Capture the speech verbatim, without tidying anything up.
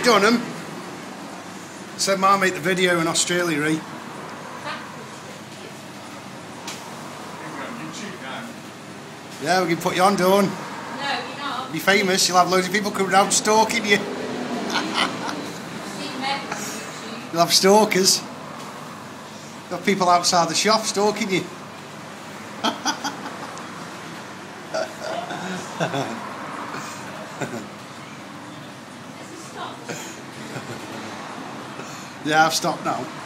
done them? Said Ma make the video in Australia, eh? Yeah, we can put you on, Dawn. No, you're not. Be famous, you'll have loads of people coming around stalking you. You'll have stalkers. You'll have people outside the shop stalking you. Yeah, I've stopped now.